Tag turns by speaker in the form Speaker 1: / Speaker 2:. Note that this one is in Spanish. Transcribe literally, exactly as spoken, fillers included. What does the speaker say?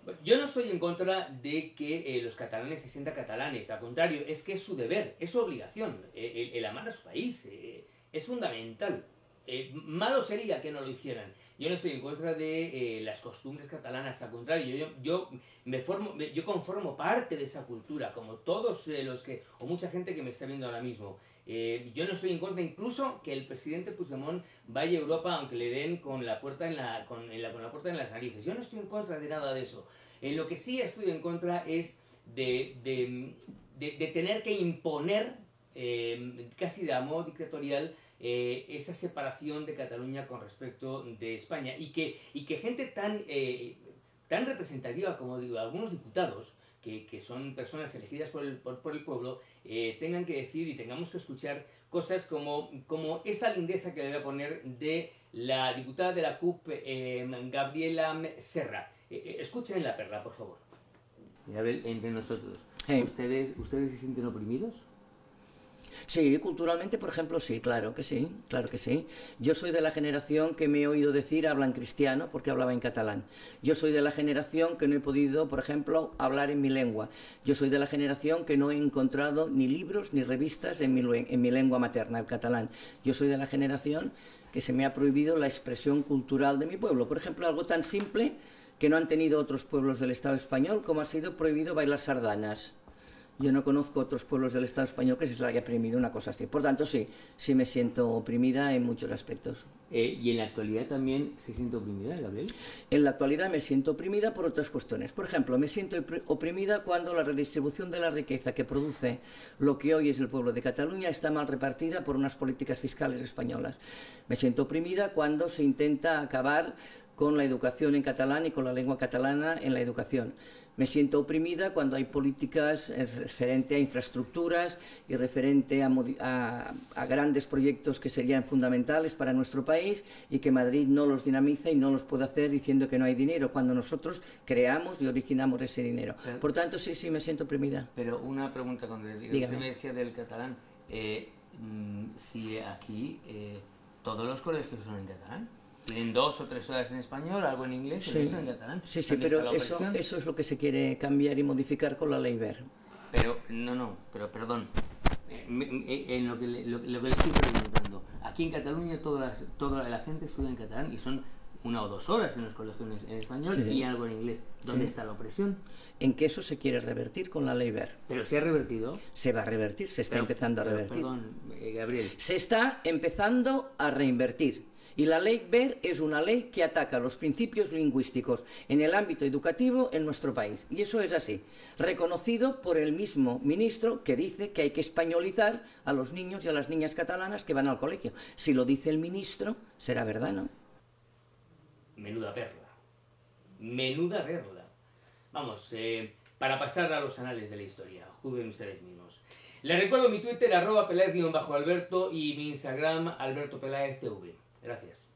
Speaker 1: Yo no estoy en contra de que eh, los catalanes se sientan catalanes, al contrario, es que es su deber, es su obligación, eh, el, el amar a su país, eh, es fundamental. Eh, malo sería que no lo hicieran. Yo no estoy en contra de eh, las costumbres catalanas, al contrario, yo, yo, me formo, yo conformo parte de esa cultura, como todos eh, los que, o mucha gente que me está viendo ahora mismo. Eh, yo no estoy en contra incluso que el presidente Puigdemont vaya a Europa aunque le den con la puerta en la, con, en la, con la puerta en las narices. Yo no estoy en contra de nada de eso. En lo que sí estoy en contra es de, de, de, de tener que imponer, eh, casi de modo dictatorial, eh, esa separación de Cataluña con respecto de España. Y que, y que gente tan, eh, tan representativa como digo, algunos diputados, que, que son personas elegidas por el, por, por el pueblo, eh, tengan que decir y tengamos que escuchar cosas como, como esa lindeza que le voy a poner de la diputada de la C U P, eh, Gabriela Serra. Eh, escuchen la perla, por favor. Gabriel, entre nosotros, hey. ¿ustedes, ¿ustedes se sienten oprimidos?
Speaker 2: Sí, culturalmente, por ejemplo, sí, claro que sí, claro que sí. Yo soy de la generación que me he oído decir habla en cristiano porque hablaba en catalán. Yo soy de la generación que no he podido, por ejemplo, hablar en mi lengua. Yo soy de la generación que no he encontrado ni libros ni revistas en mi, en mi lengua materna, el catalán. Yo soy de la generación que se me ha prohibido la expresión cultural de mi pueblo. Por ejemplo, algo tan simple que no han tenido otros pueblos del Estado español como ha sido prohibido bailar sardanas. Yo no conozco otros pueblos del Estado español que se les haya oprimido una cosa así. Por tanto, sí, sí me siento oprimida en muchos aspectos.
Speaker 1: Eh, ¿Y en la actualidad también se siente oprimida, Gabriel?
Speaker 2: En la actualidad me siento oprimida por otras cuestiones. Por ejemplo, me siento oprimida cuando la redistribución de la riqueza que produce lo que hoy es el pueblo de Cataluña está mal repartida por unas políticas fiscales españolas. Me siento oprimida cuando se intenta acabar con la educación en catalán y con la lengua catalana en la educación. Me siento oprimida cuando hay políticas referente a infraestructuras y referente a, a, a grandes proyectos que serían fundamentales para nuestro país y que Madrid no los dinamiza y no los puede hacer diciendo que no hay dinero, cuando nosotros creamos y originamos ese dinero. Pero, Por tanto, sí, sí, me siento oprimida.
Speaker 1: Pero una pregunta, cuando usted me decía del catalán, eh, si aquí eh, todos los colegios son en catalán. ¿Tienen dos o tres horas en español, algo en inglés,
Speaker 2: sí.
Speaker 1: en catalán?
Speaker 2: Sí, sí, pero eso, eso es lo que se quiere cambiar y modificar con la ley Wert.
Speaker 1: Pero, no, no, pero perdón, en lo que, le, lo, lo que le estoy preguntando, aquí en Cataluña toda la, toda la gente estudia en catalán y son una o dos horas en los colegios en español sí. y algo en inglés. ¿Dónde sí. está la opresión?
Speaker 2: En que eso se quiere revertir con la ley Wert.
Speaker 1: ¿Pero se ha revertido?
Speaker 2: Se va a revertir, se está
Speaker 1: pero,
Speaker 2: empezando a
Speaker 1: pero,
Speaker 2: revertir.
Speaker 1: Perdón, eh, Gabriel.
Speaker 2: Se está empezando a reinvertir. Y la ley Wert es una ley que ataca los principios lingüísticos en el ámbito educativo en nuestro país. Y eso es así, reconocido por el mismo ministro que dice que hay que españolizar a los niños y a las niñas catalanas que van al colegio. Si lo dice el ministro, será verdad, ¿no?
Speaker 1: Menuda perla. Menuda perla. Vamos, eh, para pasar a los anales de la historia, juzguen ustedes mismos. Les recuerdo mi Twitter, arroba Peláez-Alberto y mi Instagram, Alberto Peláez T V. Gracias.